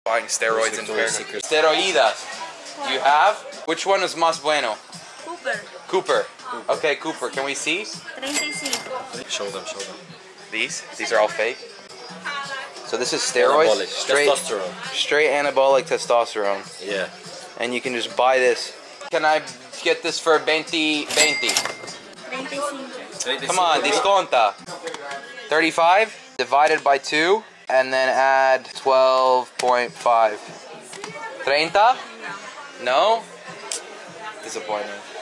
Buying steroids in Paraguay. Steroidas. You have? Which one is más bueno? Cooper. Okay, Cooper. Can we see? 35. Show them. These are all fake. So this is steroids. Anabolic. Testosterone. Straight anabolic testosterone. Yeah. And you can just buy this. Can I get this for 20? 25. Come on, disconta. 35 divided by 2 and then add 12.5. 30? No? Disappointing.